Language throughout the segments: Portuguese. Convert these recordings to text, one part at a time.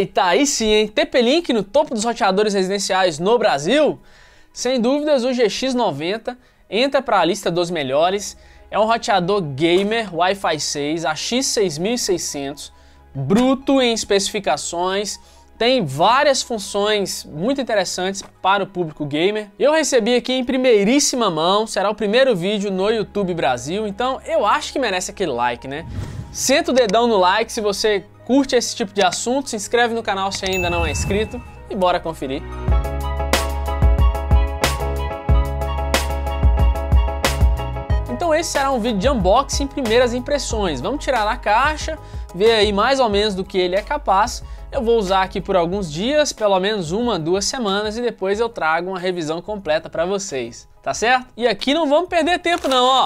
Eita, aí sim, hein? TP-Link no topo dos roteadores residenciais no Brasil? Sem dúvidas, o GX90 entra para a lista dos melhores. É um roteador gamer Wi-Fi 6 AX6600, bruto em especificações, tem várias funções muito interessantes para o público gamer. Eu recebi aqui em primeiríssima mão, será o primeiro vídeo no YouTube Brasil, então eu acho que merece aquele like, né? Senta o dedão no like se você curte esse tipo de assunto, se inscreve no canal se ainda não é inscrito e bora conferir. Então esse será um vídeo de unboxing, primeiras impressões. Vamos tirar a caixa, ver aí mais ou menos do que ele é capaz. Eu vou usar aqui por alguns dias, pelo menos 1, 2 semanas, e depois eu trago uma revisão completa para vocês, tá certo? E aqui não vamos perder tempo não, ó.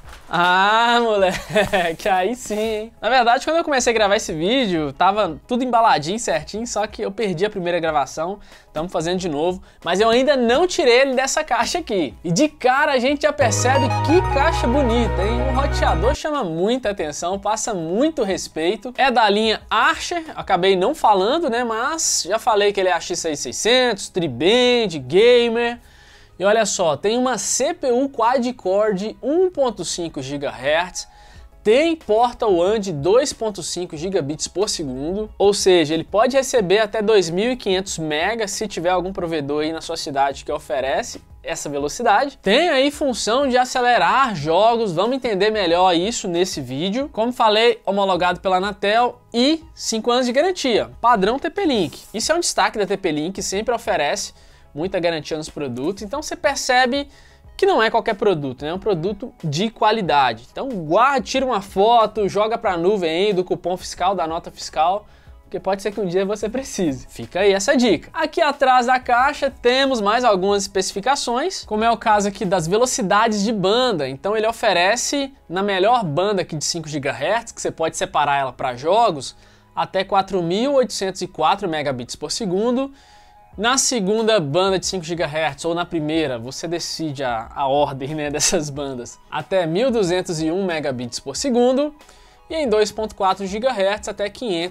Ah, moleque, aí sim, hein? Na verdade, quando eu comecei a gravar esse vídeo, tava tudo embaladinho, certinho, só que eu perdi a primeira gravação, estamos fazendo de novo, mas eu ainda não tirei ele dessa caixa aqui. E de cara a gente já percebe que caixa bonita, hein? O roteador chama muita atenção, passa muito respeito. É da linha Archer, acabei não falando, né? Mas já falei que ele é AX6600, Triband, Gamer. E olha só, tem uma CPU quad-core de 1.5 GHz, tem porta WAN de 2.5 gigabits por segundo, ou seja, ele pode receber até 2.500 MB se tiver algum provedor aí na sua cidade que oferece essa velocidade. Tem aí função de acelerar jogos, vamos entender melhor isso nesse vídeo. Como falei, homologado pela Anatel e 5 anos de garantia, padrão TP-Link. Isso é um destaque da TP-Link, sempre oferece muita garantia nos produtos, então você percebe que não é qualquer produto, né? É um produto de qualidade. Então guarda, tira uma foto, joga para a nuvem aí do cupom fiscal, da nota fiscal, porque pode ser que um dia você precise. Fica aí essa dica. Aqui atrás da caixa temos mais algumas especificações, como é o caso aqui das velocidades de banda. Então ele oferece na melhor banda aqui de 5 GHz, que você pode separar ela para jogos, até 4.804 megabits por segundo. Na segunda banda de 5 GHz ou na primeira, você decide a ordem, né, dessas bandas, até 1.201 megabits por segundo, e em 2.4 GHz até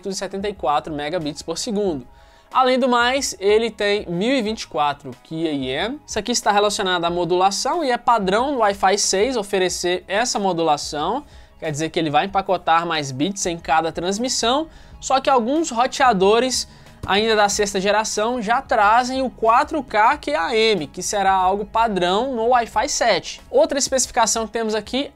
574 megabits por segundo. Além do mais, ele tem 1024 QAM. Isso aqui está relacionado à modulação e é padrão do Wi-Fi 6 oferecer essa modulação. Quer dizer que ele vai empacotar mais bits em cada transmissão, só que alguns roteadores ainda da sexta geração já trazem o 4K QAM, que será algo padrão no Wi-Fi 7. Outra especificação que temos aqui,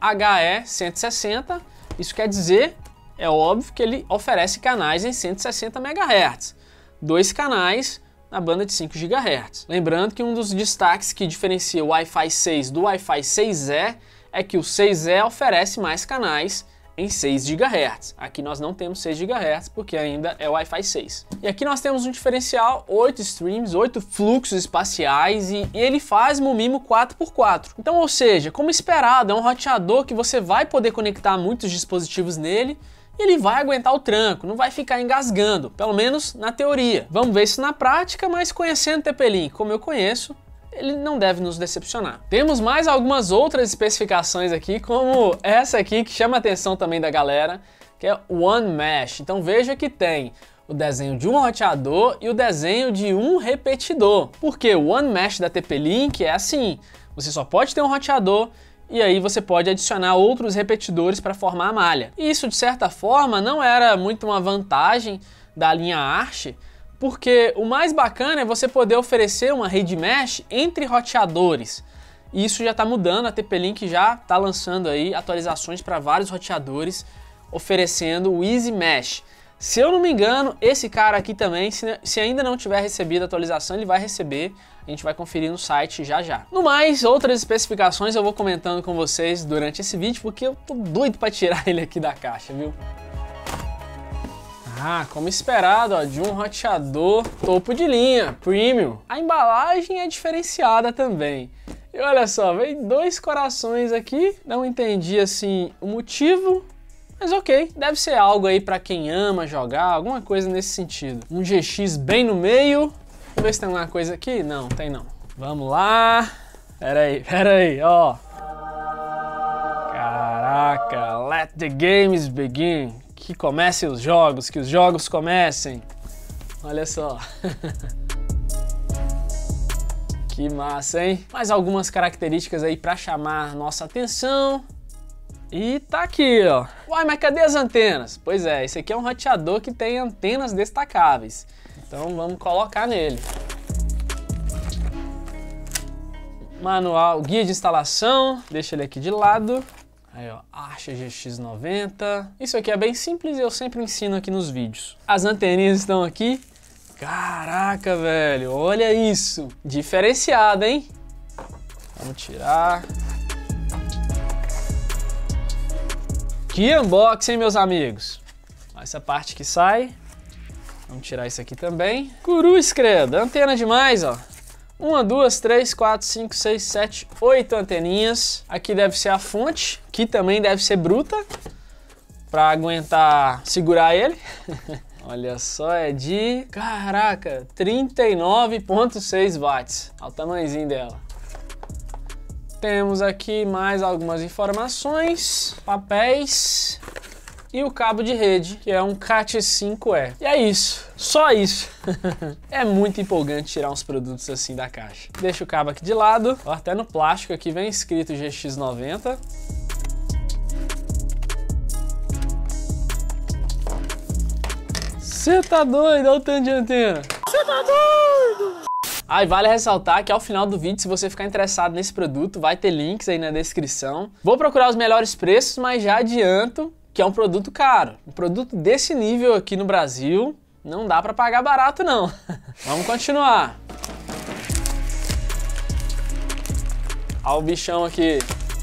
HE160, isso quer dizer, é óbvio que ele oferece canais em 160 MHz, 2 canais na banda de 5 GHz. Lembrando que um dos destaques que diferencia o Wi-Fi 6 do Wi-Fi 6E é que o 6E oferece mais canais em 6 GHz. Aqui nós não temos 6 GHz porque ainda é Wi-Fi 6. E aqui nós temos um diferencial, 8 streams, 8 fluxos espaciais e ele faz MuMIMO 4x4. Então, ou seja, como esperado, é um roteador que você vai poder conectar muitos dispositivos nele e ele vai aguentar o tranco, não vai ficar engasgando, pelo menos na teoria. Vamos ver isso na prática, mas conhecendo o TP-Link como eu conheço, ele não deve nos decepcionar. Temos mais algumas outras especificações aqui, como essa aqui que chama a atenção também da galera, que é o One Mesh. Então veja que tem o desenho de um roteador e o desenho de um repetidor. Porque o One Mesh da TP-Link é assim, você só pode ter um roteador e aí você pode adicionar outros repetidores para formar a malha. E isso, de certa forma, não era muito uma vantagem da linha Archer, porque o mais bacana é você poder oferecer uma rede mesh entre roteadores. E isso já está mudando, a TP-Link já está lançando aí atualizações para vários roteadores, oferecendo o Easy Mesh. Se eu não me engano, esse cara aqui também, se ainda não tiver recebido a atualização, ele vai receber. A gente vai conferir no site já já. No mais, outras especificações eu vou comentando com vocês durante esse vídeo, porque eu tô doido para tirar ele aqui da caixa, viu? Ah, como esperado, ó, de um roteador topo de linha, premium. A embalagem é diferenciada também. E olha só, vem 2 corações aqui. Não entendi assim o motivo, mas ok, deve ser algo aí para quem ama jogar, alguma coisa nesse sentido. Um GX bem no meio. Vamos ver se tem alguma coisa aqui. Não, tem não. Vamos lá. Pera aí, ó. Caraca, let the games begin. Que comecem os jogos, que os jogos comecem. olha só. Que massa, hein? Mais algumas características aí para chamar nossa atenção. E tá aqui, ó. Uai, mas cadê as antenas? Pois é, esse aqui é um roteador que tem antenas destacáveis. Então vamos colocar nele. Manual, guia de instalação, deixa ele aqui de lado. Aí, ó, Archer GX90. Isso aqui é bem simples e eu sempre ensino aqui nos vídeos. As anteninhas estão aqui. Caraca, velho, olha isso. Diferenciado, hein? Vamos tirar. Que unboxing, meus amigos. Essa parte que sai. Vamos tirar isso aqui também. Cruz, credo, antena demais, ó. 1, 2, 3, 4, 5, 6, 7, 8 anteninhas. Aqui deve ser a fonte, que também deve ser bruta, para aguentar segurar ele. Olha só, é de, caraca, 39,6 watts. Olha o tamanhozinho dela. Temos aqui mais algumas informações, papéis e o cabo de rede, que é um Cat5e. E é isso, só isso. É muito empolgante tirar uns produtos assim da caixa. Deixa o cabo aqui de lado, ó, até no plástico aqui vem escrito GX90. Você tá doido? Olha o tanto de antena. Você tá doido? Ah, e vale ressaltar que ao final do vídeo, se você ficar interessado nesse produto, vai ter links aí na descrição. Vou procurar os melhores preços, mas já adianto que é um produto caro. Um produto desse nível aqui no Brasil, não dá pra pagar barato não. Vamos continuar. Olha o bichão aqui.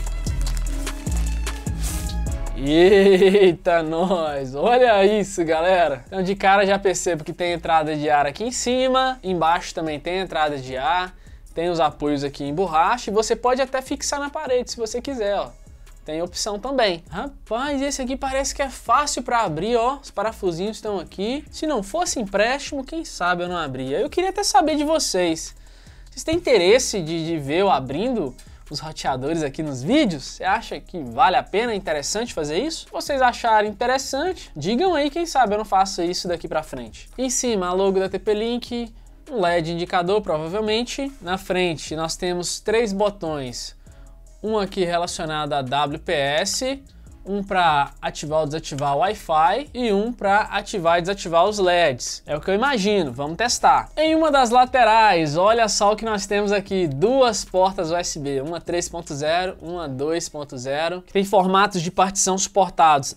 Eita, nós! Olha isso, galera! Então de cara já percebo que tem entrada de ar aqui em cima, embaixo também tem entrada de ar, tem os apoios aqui em borracha e você pode até fixar na parede se você quiser, ó. Tem opção também. Rapaz, esse aqui parece que é fácil para abrir, ó. Os parafusinhos estão aqui. Se não fosse empréstimo, quem sabe eu não abria. Eu queria até saber de vocês. Vocês têm interesse de ver eu abrindo os roteadores aqui nos vídeos? Você acha que vale a pena, é interessante fazer isso? Se vocês acharem interessante, digam aí, quem sabe eu não faço isso daqui pra frente. Em cima, a logo da TP-Link, um LED indicador provavelmente. Na frente nós temos 3 botões, um aqui relacionado a WPS, um para ativar ou desativar o Wi-Fi e um para ativar e desativar os LEDs. É o que eu imagino, vamos testar. Em uma das laterais, olha só o que nós temos aqui, 2 portas USB, uma 3.0, uma 2.0, que tem formatos de partição suportados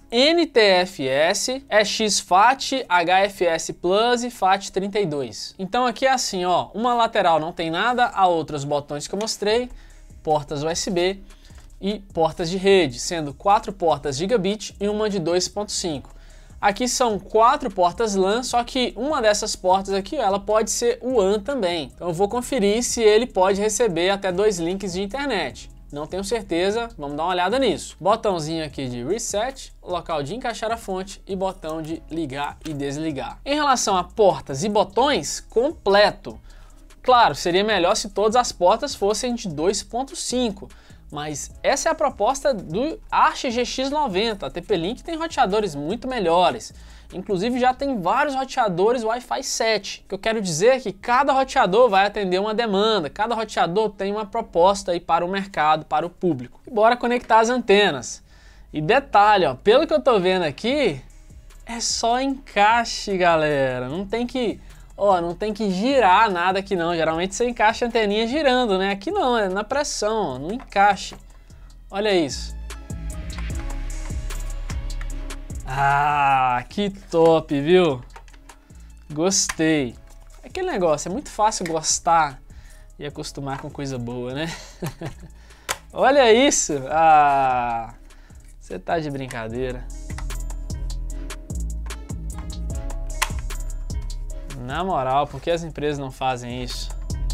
NTFS, EX-FAT, HFS Plus e FAT32. Então aqui é assim, ó, uma lateral não tem nada, a outra os botões que eu mostrei, portas USB e portas de rede, sendo 4 portas gigabit e uma de 2.5. Aqui são 4 portas LAN, só que uma dessas portas aqui, ela pode ser WAN também. Então eu vou conferir se ele pode receber até 2 links de internet. Não tenho certeza, vamos dar uma olhada nisso. Botãozinho aqui de reset, local de encaixar a fonte e botão de ligar e desligar. Em relação a portas e botões, completo. Claro, seria melhor se todas as portas fossem de 2.5, mas essa é a proposta do Archer GX90. A TP-Link tem roteadores muito melhores. Inclusive já tem vários roteadores Wi-Fi 7. O que eu quero dizer é que cada roteador vai atender uma demanda, cada roteador tem uma proposta aí para o mercado, para o público. E bora conectar as antenas. E detalhe, ó, pelo que eu tô vendo aqui, é só encaixe, galera. Não tem que girar nada aqui não. Geralmente você encaixa a anteninha girando, né? Aqui não, é na pressão, ó, no encaixe. Olha isso. Ah, que top, viu? Gostei. Aquele negócio, é muito fácil gostar e acostumar com coisa boa, né? Olha isso. Ah, você tá de brincadeira. Na moral, por que as empresas não fazem isso?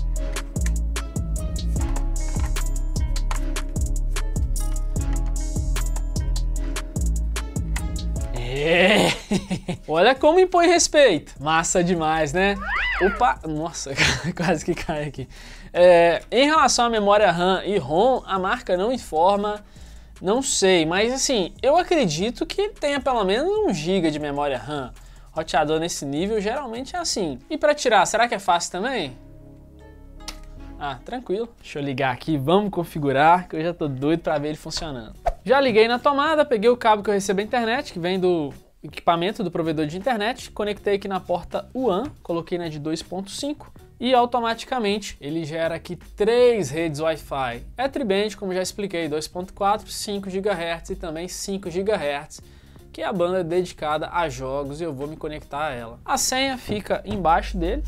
Olha como impõe respeito. Massa demais, né? Opa, nossa, quase que cai aqui. Em relação à memória RAM e ROM, a marca não informa, não sei, mas assim, eu acredito que tenha pelo menos 1 GB de memória RAM. Roteador nesse nível geralmente é assim. E para tirar, será que é fácil também? Ah, tranquilo. Deixa eu ligar aqui, vamos configurar, que eu já tô doido para ver ele funcionando. Já liguei na tomada, peguei o cabo que eu recebo da internet, que vem do equipamento do provedor de internet, conectei aqui na porta WAN, coloquei na de 2.5 e automaticamente ele gera aqui 3 redes Wi-Fi. É tri-band, como já expliquei, 2.4, 5 GHz e também 5 GHz, que é a banda dedicada a jogos e eu vou me conectar a ela. A senha fica embaixo dele,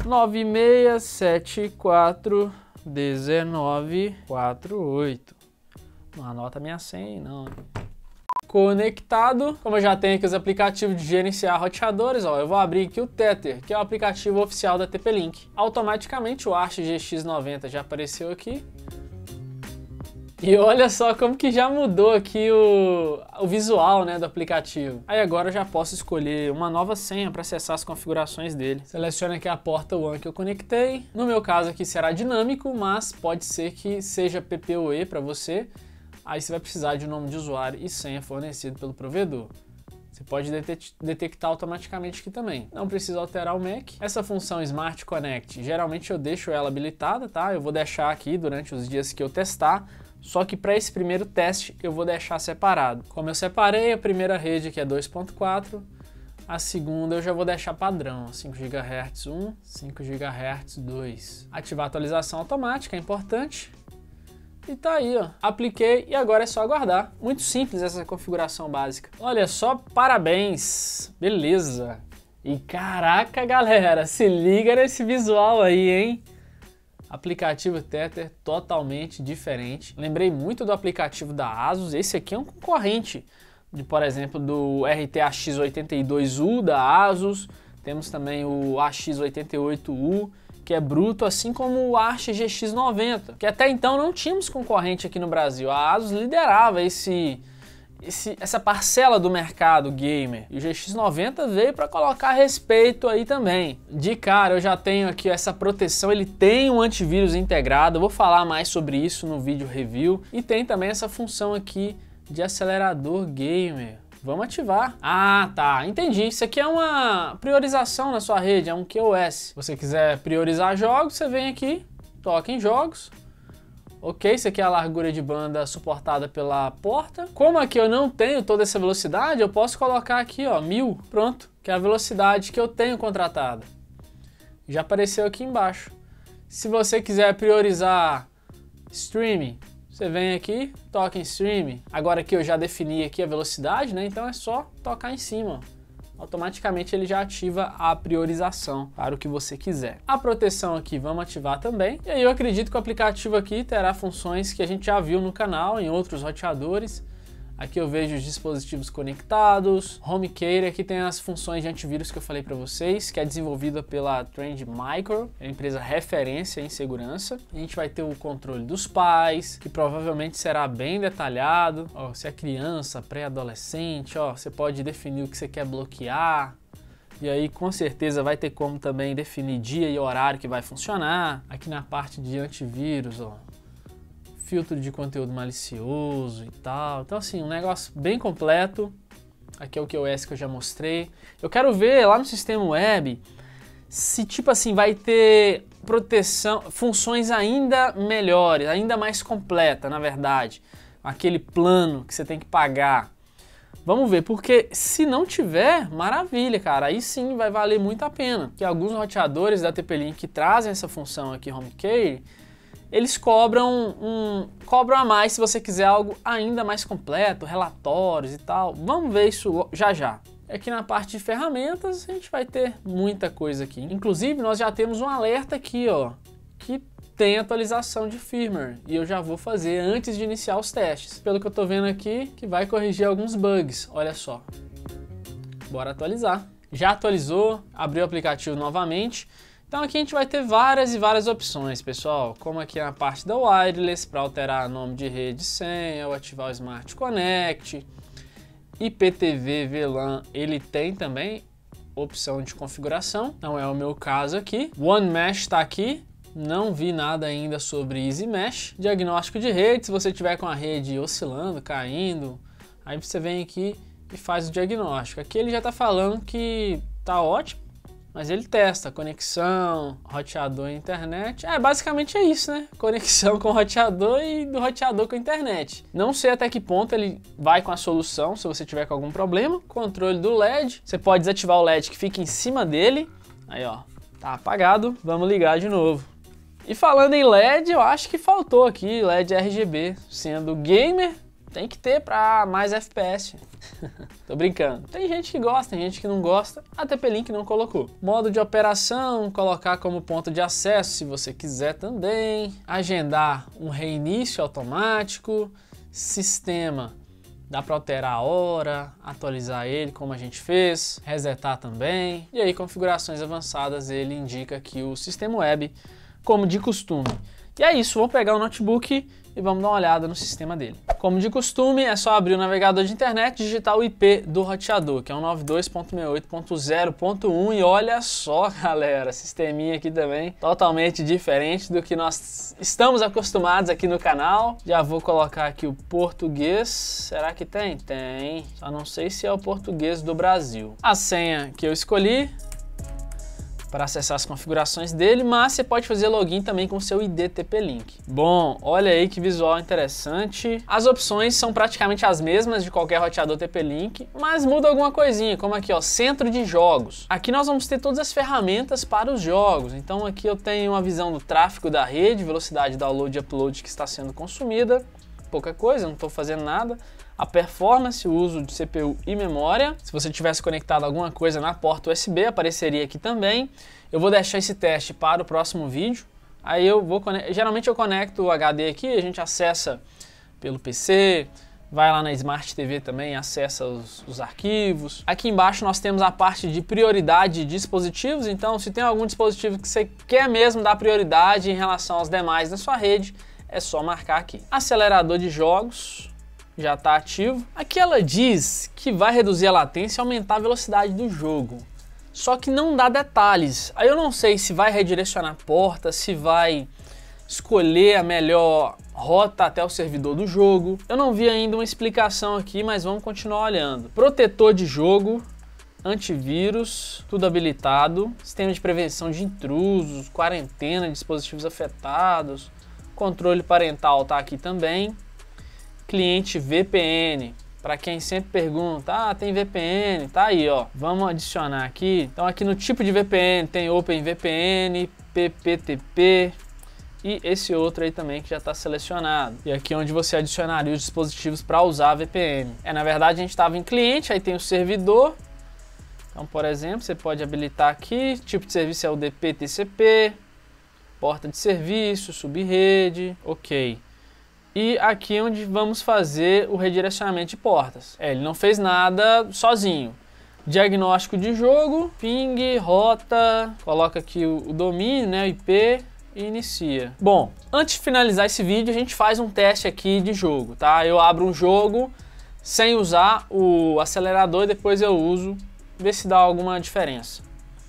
96741948. Não anota minha senha aí não. Conectado, como eu já tenho aqui os aplicativos de gerenciar roteadores, ó, eu vou abrir aqui o Tether, que é o aplicativo oficial da TP-Link. Automaticamente o Arch GX90 já apareceu aqui. E olha só como que já mudou aqui o visual, né, do aplicativo. Aí agora eu já posso escolher uma nova senha para acessar as configurações dele. Seleciono aqui a porta WAN que eu conectei. No meu caso aqui será dinâmico, mas pode ser que seja PPoE para você. Aí você vai precisar de um nome de usuário e senha fornecido pelo provedor. Você pode detectar automaticamente aqui também. Não precisa alterar o MAC. Essa função Smart Connect, geralmente eu deixo ela habilitada, tá? Eu vou deixar aqui durante os dias que eu testar. Só que para esse primeiro teste eu vou deixar separado. Como eu separei, a primeira rede aqui é 2.4, a segunda eu já vou deixar padrão, 5 GHz 1, 5 GHz 2. Ativar a atualização automática, é importante. E tá aí, ó. Apliquei e agora é só aguardar. Muito simples essa configuração básica. Olha só, parabéns! Beleza! E caraca, galera, se liga nesse visual aí, hein? Aplicativo Tether totalmente diferente. Lembrei muito do aplicativo da ASUS. Esse aqui é um concorrente, por exemplo, do RTX82U da ASUS. Temos também o AX88U, que é bruto, assim como o Arch GX90, que até então não tínhamos concorrente aqui no Brasil. A ASUS liderava essa parcela do mercado gamer. E o GX90 veio para colocar respeito aí também. De cara, eu já tenho aqui essa proteção, ele tem um antivírus integrado, eu vou falar mais sobre isso no vídeo review. E tem também essa função aqui de acelerador gamer. Vamos ativar. Ah, tá, entendi. Isso aqui é uma priorização na sua rede, é um QoS. Se você quiser priorizar jogos, você vem aqui, toca em jogos. Ok, isso aqui é a largura de banda suportada pela porta. Como aqui eu não tenho toda essa velocidade, eu posso colocar aqui, ó, 1000, pronto, que é a velocidade que eu tenho contratada. Já apareceu aqui embaixo. Se você quiser priorizar streaming, você vem aqui, toca em streaming. Agora aqui eu já defini aqui a velocidade, né? Então é só tocar em cima, ó. Automaticamente ele já ativa a priorização para o que você quiser. A proteção aqui vamos ativar também. E aí eu acredito que o aplicativo aqui terá funções que a gente já viu no canal, em outros roteadores. Aqui eu vejo os dispositivos conectados, HomeKey, aqui tem as funções de antivírus que eu falei para vocês, que é desenvolvida pela Trend Micro, é uma empresa referência em segurança. A gente vai ter o controle dos pais, que provavelmente será bem detalhado. Ó, se é criança, pré-adolescente, ó, você pode definir o que você quer bloquear. E aí com certeza vai ter como também definir dia e horário que vai funcionar. Aqui na parte de antivírus, ó, filtro de conteúdo malicioso e tal. Então assim, um negócio bem completo. Aqui é o QoS que eu já mostrei. Eu quero ver lá no sistema web se tipo assim vai ter proteção, funções ainda melhores, ainda mais completa, na verdade. Aquele plano que você tem que pagar. Vamos ver, porque se não tiver, maravilha, cara. Aí sim vai valer muito a pena. Que alguns roteadores da TP-Link que trazem essa função aqui, HomeKey, eles cobram a mais se você quiser algo ainda mais completo, relatórios e tal. Vamos ver isso já já. Aqui na parte de ferramentas a gente vai ter muita coisa aqui. Inclusive nós já temos um alerta aqui, ó, que tem atualização de firmware e eu já vou fazer antes de iniciar os testes. Pelo que eu tô vendo aqui, que vai corrigir alguns bugs. Olha só. Bora atualizar. Já atualizou, abriu o aplicativo novamente. Então aqui a gente vai ter várias e várias opções, pessoal, como aqui na parte da wireless, para alterar nome de rede e senha, ou ativar o Smart Connect, IPTV VLAN, ele tem também opção de configuração, não é o meu caso aqui. One Mesh está aqui, não vi nada ainda sobre Easy Mesh. Diagnóstico de rede, se você tiver com a rede oscilando, caindo, aí você vem aqui e faz o diagnóstico. Aqui ele já está falando que tá ótimo, mas ele testa conexão, roteador e internet. Basicamente é isso, né? Conexão com o roteador e do roteador com a internet. Não sei até que ponto ele vai com a solução, se você tiver com algum problema. Controle do LED, você pode desativar o LED que fica em cima dele. Aí, ó, tá apagado, vamos ligar de novo. E falando em LED, eu acho que faltou aqui LED RGB. Sendo gamer, tem que ter para mais FPS. Tô brincando. Tem gente que gosta, tem gente que não gosta. A TP-Link não colocou. Modo de operação, colocar como ponto de acesso se você quiser também. Agendar um reinício automático. Sistema, dá para alterar a hora, atualizar ele como a gente fez. Resetar também. E aí, configurações avançadas, ele indica aqui o sistema web, como de costume. E é isso, vamos pegar o notebook e vamos dar uma olhada no sistema dele. Como de costume, é só abrir o navegador de internet e digitar o IP do roteador, que é o 92.68.0.1, e olha só, galera, sisteminha aqui também totalmente diferente do que nós estamos acostumados aqui no canal. Já vou colocar aqui o português. Será que tem? Tem. Só não sei se é o português do Brasil. A senha que eu escolhi para acessar as configurações dele, mas você pode fazer login também com o seu ID TP-Link. Bom, olha aí que visual interessante. As opções são praticamente as mesmas de qualquer roteador TP-Link, mas muda alguma coisinha, como aqui, ó, centro de jogos. Aqui nós vamos ter todas as ferramentas para os jogos. Então aqui eu tenho uma visão do tráfego da rede, velocidade de download e upload que está sendo consumida. Pouca coisa, não estou fazendo nada. A performance, o uso de CPU e memória. Se você tivesse conectado alguma coisa na porta USB, apareceria aqui também. Eu vou deixar esse teste para o próximo vídeo. Aí eu vou geralmente eu conecto o HD aqui, a gente acessa pelo PC, vai lá na Smart TV também, acessa os arquivos. Aqui embaixo nós temos a parte de prioridade de dispositivos. Então, se tem algum dispositivo que você quer mesmo dar prioridade em relação aos demais na sua rede, é só marcar aqui. Acelerador de jogos já está ativo. Aqui ela diz que vai reduzir a latência e aumentar a velocidade do jogo. Só que não dá detalhes. Aí eu não sei se vai redirecionar porta, se vai escolher a melhor rota até o servidor do jogo. Eu não vi ainda uma explicação aqui, mas vamos continuar olhando. Protetor de jogo, antivírus, tudo habilitado. Sistema de prevenção de intrusos, quarentena de dispositivos afetados. Controle parental está aqui também. Cliente VPN, para quem sempre pergunta, tem VPN, tá aí, ó. Vamos adicionar aqui. Então aqui no tipo de VPN tem OpenVPN, PPTP e esse outro aí também que já está selecionado. E aqui é onde você adicionaria os dispositivos para usar a VPN. Na verdade a gente estava em cliente, aí tem o servidor. Então, por exemplo, você pode habilitar aqui, tipo de serviço é o DP/TCP, porta de serviço, subrede, ok. E aqui é onde vamos fazer o redirecionamento de portas. Ele não fez nada sozinho. Diagnóstico de jogo, ping, rota, coloca aqui o domínio, né, o IP e inicia. Bom, antes de finalizar esse vídeo, a gente faz um teste aqui de jogo, tá? Eu abro um jogo sem usar o acelerador e depois eu uso, ver se dá alguma diferença.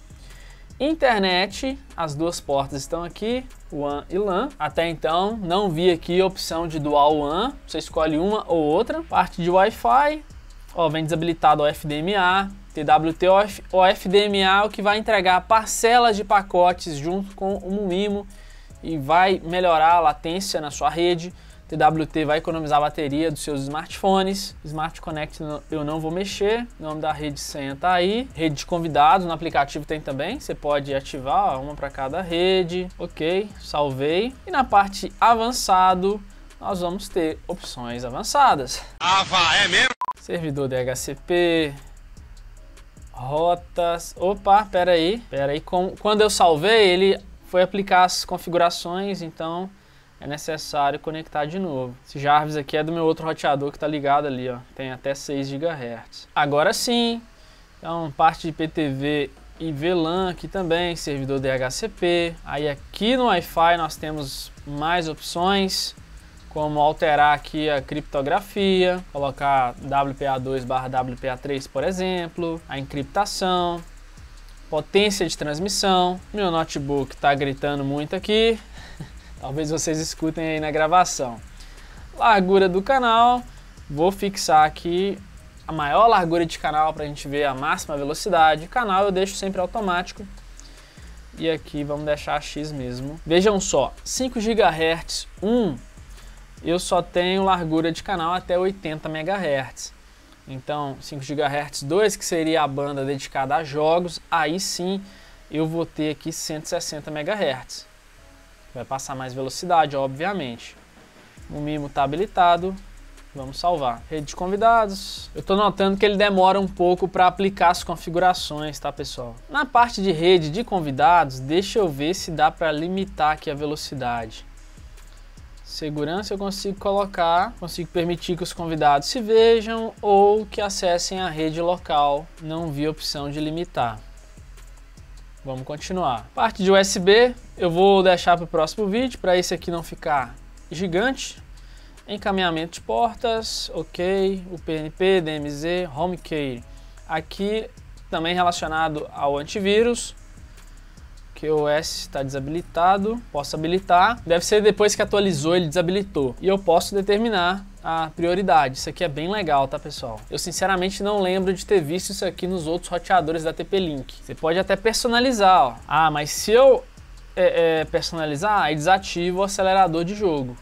Internet, as duas portas estão aqui, WAN e LAN. Até então não vi aqui a opção de dual WAN, você escolhe uma ou outra. Parte de Wi-Fi, ó, vem desabilitado o FDMA, TWT ou FDMA é o que vai entregar parcelas de pacotes junto com o MIMO e vai melhorar a latência na sua rede. TWT vai economizar a bateria dos seus smartphones. Smart Connect eu não vou mexer. O nome da rede senha tá aí. Rede de convidados no aplicativo tem também. Você pode ativar uma para cada rede. Ok, salvei. E na parte avançado nós vamos ter opções avançadas. É mesmo? Servidor DHCP, rotas. Opa, pera aí. Quando eu salvei, ele foi aplicar as configurações, então é necessário conectar de novo. Esse Jarvis aqui é do meu outro roteador que está ligado ali, ó. Tem até 6 GHz. Agora sim, então parte de IPTV e VLAN aqui também, servidor DHCP. Aí aqui no Wi-Fi nós temos mais opções, como alterar aqui a criptografia, colocar WPA2/WPA3, por exemplo, a encriptação, potência de transmissão. Meu notebook está gritando muito aqui. Talvez vocês escutem aí na gravação. Largura do canal, vou fixar aqui a maior largura de canal para a gente ver a máxima velocidade. Canal eu deixo sempre automático. E aqui vamos deixar X mesmo. Vejam só, 5 GHz 1, eu só tenho largura de canal até 80 MHz. Então 5 GHz 2, que seria a banda dedicada a jogos, aí sim eu vou ter aqui 160 MHz. Vai passar mais velocidade, obviamente. O Mimo está habilitado. Vamos salvar. Rede de convidados. Eu estou notando que ele demora um pouco para aplicar as configurações, tá, pessoal? Na parte de rede de convidados, deixa eu ver se dá para limitar aqui a velocidade. Segurança eu consigo colocar, consigo permitir que os convidados se vejam ou que acessem a rede local. Não vi a opção de limitar. Vamos continuar. Parte de USB eu vou deixar para o próximo vídeo, para esse aqui não ficar gigante. Encaminhamento de portas, ok, o PNP, DMZ, Home Key. Aqui também relacionado ao antivírus, que o OS está desabilitado, posso habilitar. Deve ser depois que atualizou ele desabilitou. E eu posso determinar a prioridade. Isso aqui é bem legal, tá, pessoal? Eu sinceramente não lembro de ter visto isso aqui nos outros roteadores da TP-Link. Você pode até personalizar, ó. Ah, mas se eu personalizar, aí desativo o acelerador de jogo.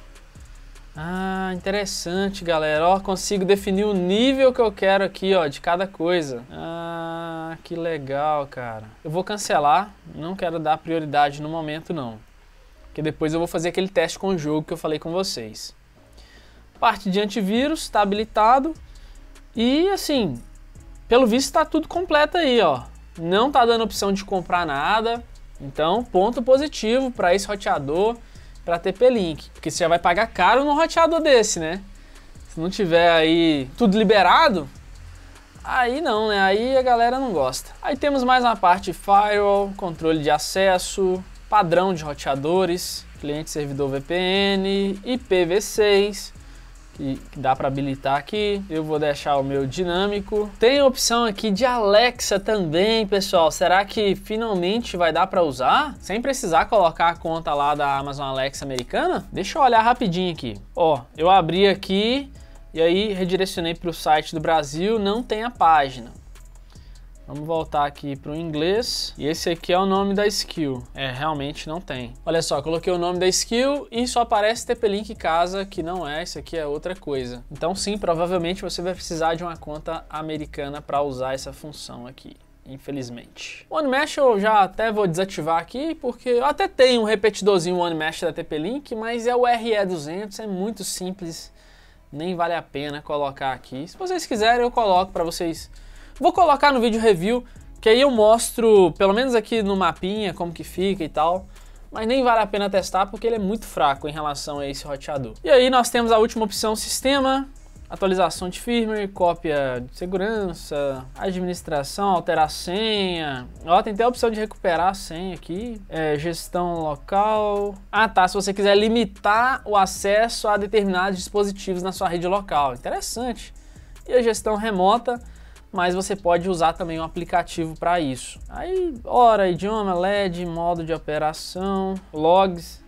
Ah, interessante, galera. Ó, consigo definir o nível que eu quero aqui, ó, de cada coisa. Ah, que legal, cara. Eu vou cancelar, não quero dar prioridade no momento, não. Porque depois eu vou fazer aquele teste com o jogo que eu falei com vocês. Parte de antivírus, tá habilitado. E, assim, pelo visto tá tudo completo aí, ó. Não tá dando opção de comprar nada. Então, ponto positivo para esse roteador, para TP-Link, porque você já vai pagar caro num roteador desse, né? Se não tiver aí tudo liberado, aí não, né? Aí a galera não gosta. Aí temos mais uma parte de firewall, controle de acesso, padrão de roteadores, cliente-servidor VPN, IPv6, que dá para habilitar aqui. Eu vou deixar o meu dinâmico. Tem a opção aqui de Alexa também, pessoal. Será que finalmente vai dar para usar? Sem precisar colocar a conta lá da Amazon Alexa americana? Deixa eu olhar rapidinho aqui. Ó, eu abri aqui e aí redirecionei para o site do Brasil, não tem a página. Vamos voltar aqui para o inglês. E esse aqui é o nome da skill. Realmente não tem. Olha só, coloquei o nome da skill e só aparece TP-Link casa, que não é, isso aqui é outra coisa. Então sim, provavelmente você vai precisar de uma conta americana para usar essa função aqui, infelizmente. O OneMesh eu já até vou desativar aqui, porque eu até tenho um repetidorzinho OneMesh da TP-Link, mas é o RE200, é muito simples, nem vale a pena colocar aqui. Se vocês quiserem eu coloco para vocês. Vou colocar no vídeo review, que aí eu mostro, pelo menos aqui no mapinha, como que fica e tal. Mas nem vale a pena testar, porque ele é muito fraco em relação a esse roteador. E aí nós temos a última opção, sistema, atualização de firmware, cópia de segurança, administração, alterar a senha. Ó, tem até a opção de recuperar a senha aqui. Gestão local. Ah tá, se você quiser limitar o acesso a determinados dispositivos na sua rede local. Interessante. E a gestão remota, mas você pode usar também um aplicativo para isso. Aí, hora, idioma, LED, modo de operação, logs.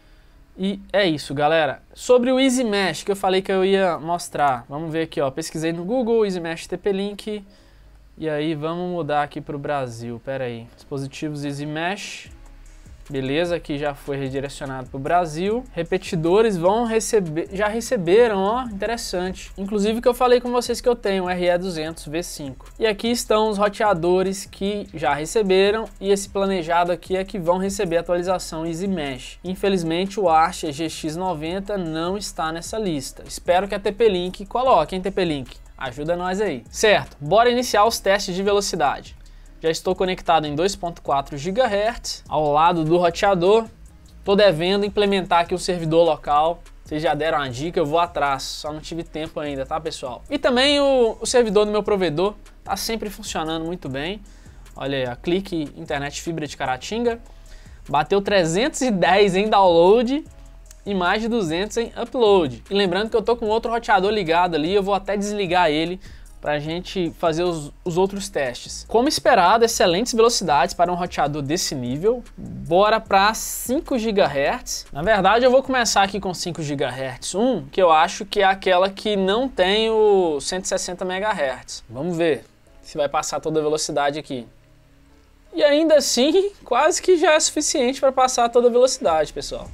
E é isso, galera. Sobre o EasyMesh, que eu falei que eu ia mostrar. Vamos ver aqui, ó. Pesquisei no Google, EasyMesh TP-Link. E aí, vamos mudar aqui para o Brasil. Pera aí. Dispositivos EasyMesh. Beleza, aqui já foi redirecionado para o Brasil. Repetidores vão receber, já receberam, ó, interessante. Inclusive que eu falei com vocês que eu tenho, o RE200 V5. E aqui estão os roteadores que já receberam e esse planejado aqui é que vão receber a atualização EasyMesh. Infelizmente o Archer GX90 não está nessa lista. Espero que a TP-Link coloque, hein, TP-Link? Ajuda nós aí. Certo, bora iniciar os testes de velocidade. Já estou conectado em 2.4 GHz ao lado do roteador. Estou devendo implementar aqui um servidor local. Vocês já deram uma dica, eu vou atrás. Só não tive tempo ainda, tá, pessoal? E também o servidor do meu provedor está sempre funcionando muito bem. Olha aí, a Clique Internet Fibra de Caratinga. Bateu 310 em download e mais de 200 em upload. E lembrando que eu estou com outro roteador ligado ali, eu vou até desligar ele para a gente fazer os outros testes. Como esperado, excelentes velocidades para um roteador desse nível. Bora para 5 GHz. Na verdade, eu vou começar aqui com 5 GHz 1, que eu acho que é aquela que não tem o 160 MHz. Vamos ver se vai passar toda a velocidade aqui. E ainda assim, quase que já é suficiente para passar toda a velocidade, pessoal.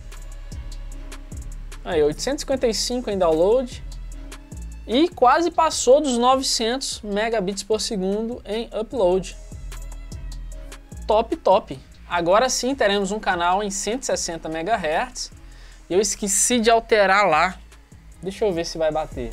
Aí, 855 em download. E quase passou dos 900 megabits por segundo em upload. Top, top. Agora sim teremos um canal em 160 MHz. Eu esqueci de alterar lá. Deixa eu ver se vai bater.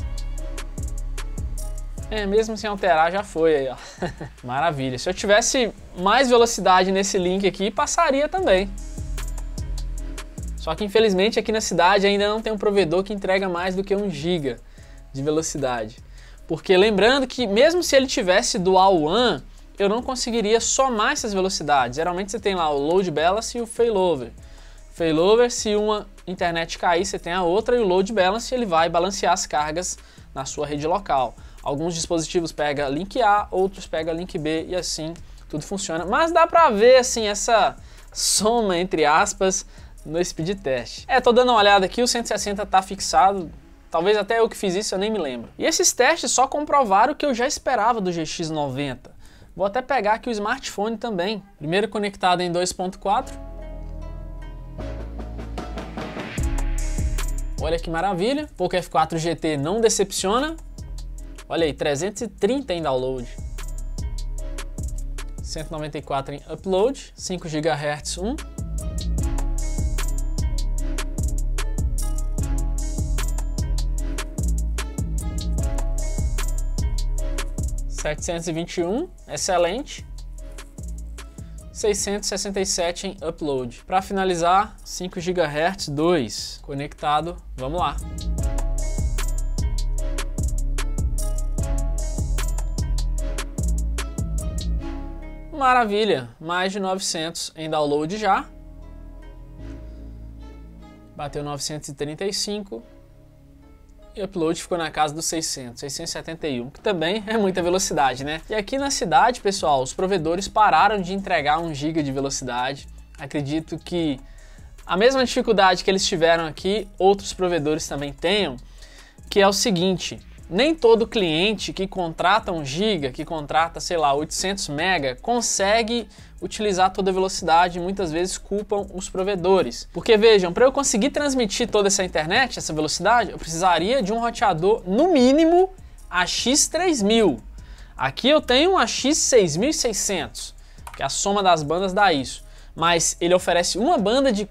Mesmo sem alterar já foi aí, ó. Maravilha. Se eu tivesse mais velocidade nesse link aqui, passaria também. Só que infelizmente aqui na cidade ainda não tem um provedor que entrega mais do que 1 GB de velocidade. Porque lembrando que mesmo se ele tivesse dual WAN, eu não conseguiria somar essas velocidades. Geralmente você tem lá o load balance e o failover. Failover, se uma internet cair, você tem a outra, e o load balance ele vai balancear as cargas na sua rede local. Alguns dispositivos pegam link A, outros pegam link B e assim tudo funciona. Mas dá pra ver assim essa soma entre aspas no speed test. Tô dando uma olhada aqui, o 160 tá fixado. Talvez até eu que fiz isso, eu nem me lembro. E esses testes só comprovaram o que eu já esperava do GX90. Vou até pegar aqui o smartphone também. Primeiro conectado em 2.4. Olha que maravilha. Poco F4 GT não decepciona. Olha aí, 330 em download. 194 em upload. 5 GHz 1. 721, excelente. 667 em upload. Para finalizar, 5 GHz 2 conectado. Vamos lá. Maravilha, mais de 900 em download já. Bateu 935. E o upload ficou na casa dos 600, 671, que também é muita velocidade, né? E aqui na cidade, pessoal, os provedores pararam de entregar 1 GB de velocidade. Acredito que a mesma dificuldade que eles tiveram aqui, outros provedores também tenham, que é o seguinte: nem todo cliente que contrata 1 GB, que contrata, sei lá, 800 MB, consegue utilizar toda a velocidade e muitas vezes culpam os provedores. Porque vejam, para eu conseguir transmitir toda essa internet, essa velocidade, eu precisaria de um roteador, no mínimo, AX3000. Aqui eu tenho um AX6600, que a soma das bandas dá isso. Mas ele oferece uma banda de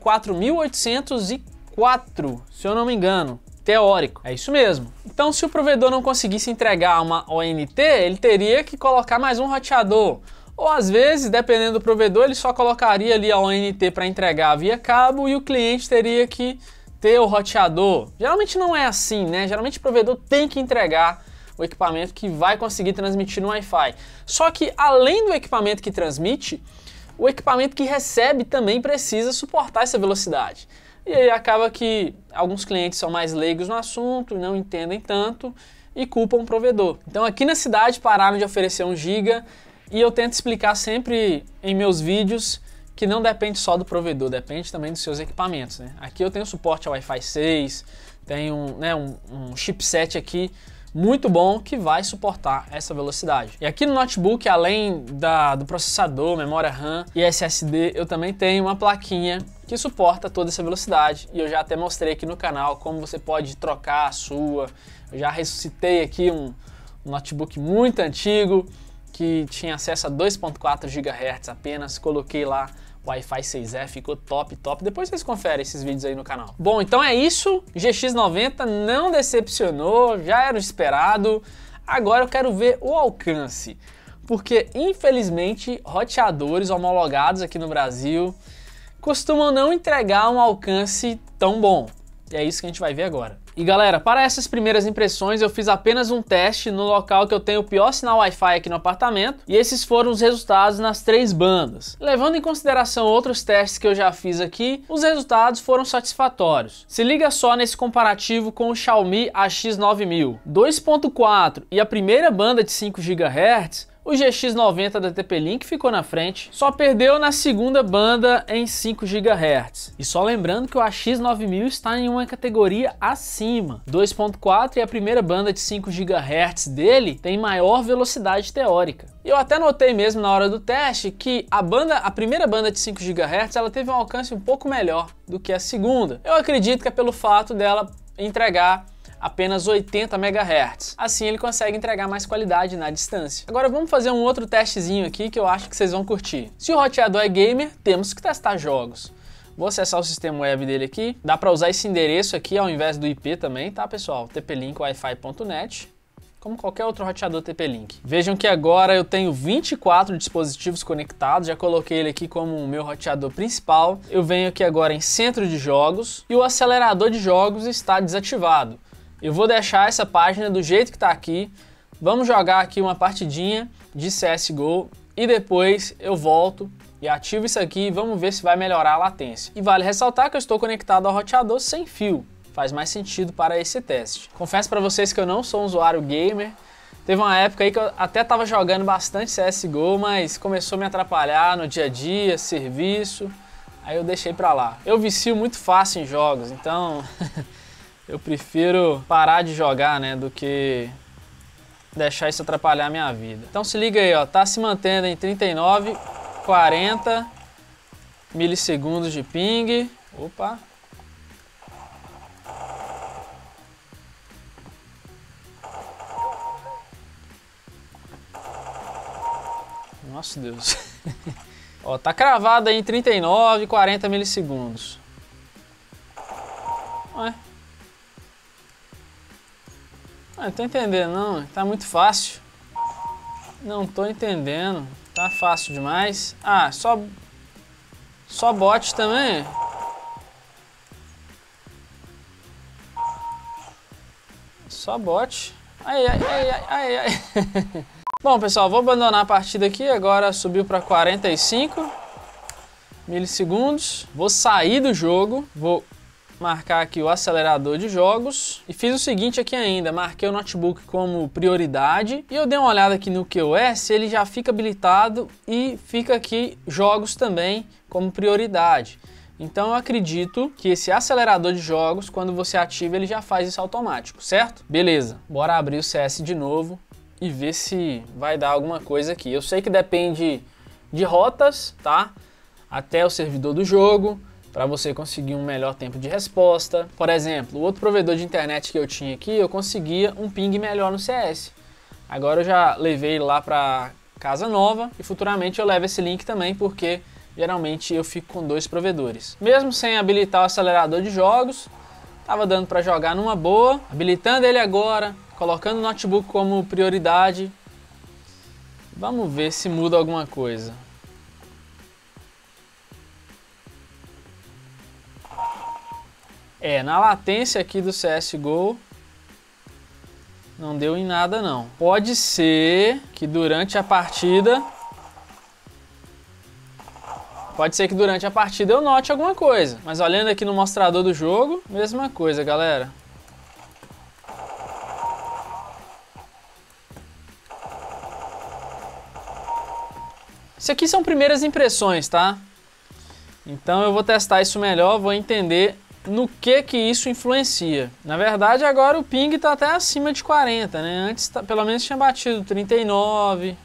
4804, se eu não me engano. Teórico, é isso mesmo. Então, se o provedor não conseguisse entregar uma ONT, ele teria que colocar mais um roteador. Ou às vezes, dependendo do provedor, ele só colocaria ali a ONT para entregar via cabo e o cliente teria que ter o roteador. Geralmente não é assim, né? Geralmente o provedor tem que entregar o equipamento que vai conseguir transmitir no Wi-Fi. Só que além do equipamento que transmite, o equipamento que recebe também precisa suportar essa velocidade. E aí acaba que alguns clientes são mais leigos no assunto, não entendem tanto e culpam o provedor. Então aqui na cidade pararam de oferecer 1 GB e eu tento explicar sempre em meus vídeos que não depende só do provedor, depende também dos seus equipamentos, né? Aqui eu tenho suporte a Wi-Fi 6, tenho um chipset aqui muito bom que vai suportar essa velocidade. E aqui no notebook, além do processador, memória RAM e SSD, eu também tenho uma plaquinha que suporta toda essa velocidade e eu já até mostrei aqui no canal como você pode trocar a sua. Eu já ressuscitei aqui um notebook muito antigo que tinha acesso a 2.4 GHz apenas, coloquei lá Wi-Fi 6E, ficou top, top. Depois vocês conferem esses vídeos aí no canal. Bom, então é isso. GX90 não decepcionou, já era o esperado. Agora eu quero ver o alcance, porque infelizmente roteadores homologados aqui no Brasil costumam não entregar um alcance tão bom. E é isso que a gente vai ver agora. E galera, para essas primeiras impressões eu fiz apenas um teste no local que eu tenho o pior sinal Wi-Fi aqui no apartamento, e esses foram os resultados nas 3 bandas. Levando em consideração outros testes que eu já fiz aqui, os resultados foram satisfatórios. Se liga só nesse comparativo com o Xiaomi AX9000. 2.4 e a primeira banda de 5 GHz, o GX90 da TP-Link ficou na frente, só perdeu na segunda banda em 5 GHz. E só lembrando que o AX9000 está em uma categoria acima. 2.4 e a primeira banda de 5 GHz dele tem maior velocidade teórica. E eu até notei mesmo na hora do teste que a primeira banda de 5 GHz ela teve um alcance um pouco melhor do que a segunda. Eu acredito que é pelo fato dela entregar apenas 80 MHz. Assim ele consegue entregar mais qualidade na distância. Agora vamos fazer um outro testezinho aqui que eu acho que vocês vão curtir. Se o roteador é gamer, temos que testar jogos. Vou acessar o sistema web dele aqui. Dá para usar esse endereço aqui ao invés do IP também, tá pessoal? tplinkwifi.net, como qualquer outro roteador TP-Link. Vejam que agora eu tenho 24 dispositivos conectados, já coloquei ele aqui como o meu roteador principal. Eu venho aqui agora em centro de jogos e o acelerador de jogos está desativado. Eu vou deixar essa página do jeito que está aqui, vamos jogar aqui uma partidinha de CSGO e depois eu volto e ativo isso aqui e vamos ver se vai melhorar a latência. E vale ressaltar que eu estou conectado ao roteador sem fio, faz mais sentido para esse teste. Confesso para vocês que eu não sou um usuário gamer, teve uma época aí que eu até estava jogando bastante CSGO, mas começou a me atrapalhar no dia a dia, serviço, aí eu deixei para lá. Eu vicio muito fácil em jogos, então... eu prefiro parar de jogar, né, do que deixar isso atrapalhar a minha vida. Então se liga aí, ó, tá se mantendo em 39, 40 milissegundos de ping. Opa. Nossa Deus. Ó, tá cravado aí em 39, 40 milissegundos. Ué. Não tô entendendo não, tá muito fácil. Não tô entendendo, tá fácil demais. Ah, só bot também? Só bot. Ai. Bom pessoal, vou abandonar a partida aqui, agora subiu para 45 milissegundos. Vou sair do jogo, vou marcar aqui o acelerador de jogos e fiz o seguinte aqui ainda, marquei o notebook como prioridade e eu dei uma olhada aqui no QoS, ele já fica habilitado e fica aqui jogos também como prioridade. Então eu acredito que esse acelerador de jogos, quando você ativa, ele já faz isso automático, certo? Beleza, bora abrir o CS de novo e ver se vai dar alguma coisa aqui. Eu sei que depende de rotas, tá? Até o servidor do jogo, para você conseguir um melhor tempo de resposta. Por exemplo, o outro provedor de internet que eu tinha aqui, eu conseguia um ping melhor no CS. Agora eu já levei ele lá para casa nova e futuramente eu levo esse link também, porque geralmente eu fico com 2 provedores. Mesmo sem habilitar o acelerador de jogos, tava dando para jogar numa boa. Habilitando ele agora, colocando o notebook como prioridade. Vamos ver se muda alguma coisa. Na latência aqui do CSGO não deu em nada não. Pode ser que durante a partida eu note alguma coisa. Mas olhando aqui no mostrador do jogo, mesma coisa, galera. Isso aqui são primeiras impressões, tá? Então eu vou testar isso melhor, vou entender no que isso influencia. Na verdade, agora o ping tá até acima de 40, né? Antes, pelo menos, tinha batido 39.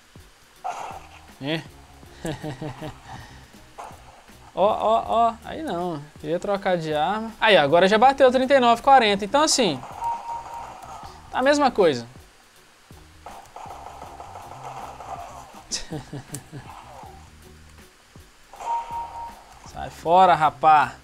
Ó. Aí não. Eu ia trocar de arma. Aí, agora já bateu 39, 40. Então, assim, tá a mesma coisa. Sai fora, rapá.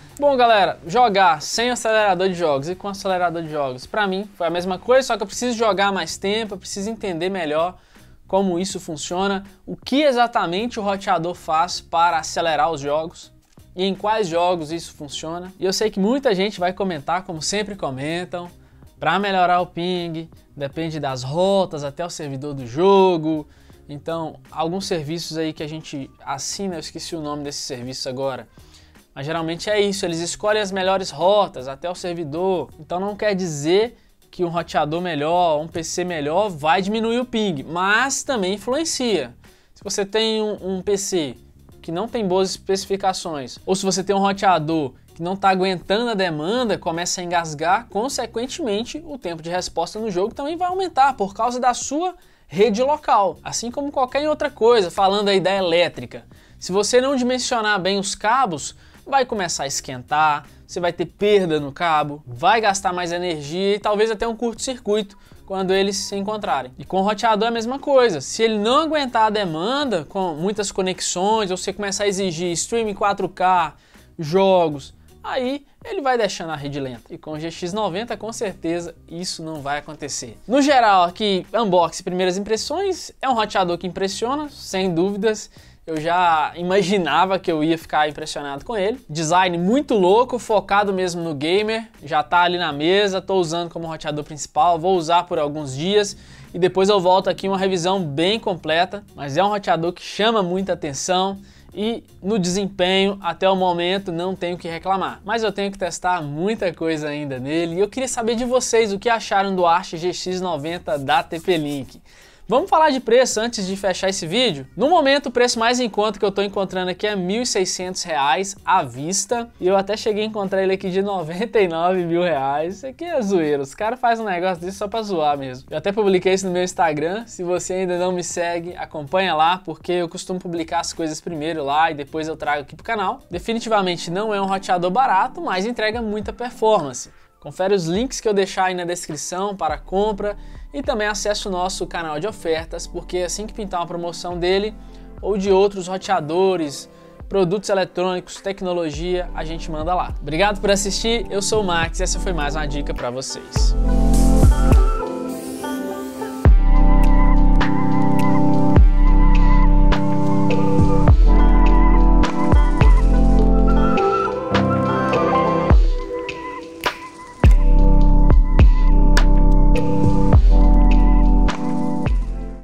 Bom, galera, jogar sem acelerador de jogos e com acelerador de jogos, pra mim foi a mesma coisa, só que eu preciso jogar mais tempo, eu preciso entender melhor como isso funciona, o que exatamente o roteador faz para acelerar os jogos e em quais jogos isso funciona. E eu sei que muita gente vai comentar, como sempre comentam, para melhorar o ping, depende das rotas até o servidor do jogo. Então, alguns serviços aí que a gente assina, eu esqueci o nome desse serviço agora, mas geralmente é isso, eles escolhem as melhores rotas até o servidor. Então não quer dizer que um roteador melhor, um PC melhor vai diminuir o ping, mas também influencia. Se você tem um PC que não tem boas especificações, ou se você tem um roteador que não está aguentando a demanda, começa a engasgar, consequentemente o tempo de resposta no jogo também vai aumentar por causa da sua rede local. Assim como qualquer outra coisa, falando aí da elétrica. Se você não dimensionar bem os cabos, vai começar a esquentar, você vai ter perda no cabo, vai gastar mais energia e talvez até um curto-circuito quando eles se encontrarem. E com o roteador é a mesma coisa, se ele não aguentar a demanda com muitas conexões ou você começar a exigir streaming 4K, jogos, aí ele vai deixando a rede lenta. E com o GX90 com certeza isso não vai acontecer. No geral aqui, unboxing, primeiras impressões, é um roteador que impressiona, sem dúvidas. Eu já imaginava que eu ia ficar impressionado com ele. Design muito louco, focado mesmo no gamer. Já tá ali na mesa, tô usando como roteador principal, vou usar por alguns dias e depois eu volto aqui uma revisão bem completa. Mas é um roteador que chama muita atenção e no desempenho, até o momento, não tenho o que reclamar. Mas eu tenho que testar muita coisa ainda nele e eu queria saber de vocês o que acharam do Arch GX90 da TP-Link. Vamos falar de preço antes de fechar esse vídeo? No momento, o preço mais em conta que eu tô encontrando aqui é R$ 1.600 à vista. E eu até cheguei a encontrar ele aqui de R$ 99 mil. Isso aqui é zoeiro, os caras fazem um negócio desse só pra zoar mesmo. Eu até publiquei isso no meu Instagram, se você ainda não me segue, acompanha lá, porque eu costumo publicar as coisas primeiro lá e depois eu trago aqui pro canal. Definitivamente não é um roteador barato, mas entrega muita performance. Confere os links que eu deixar aí na descrição para compra e também acesse o nosso canal de ofertas, porque assim que pintar uma promoção dele ou de outros roteadores, produtos eletrônicos, tecnologia, a gente manda lá. Obrigado por assistir, eu sou o Max e essa foi mais uma dica para vocês.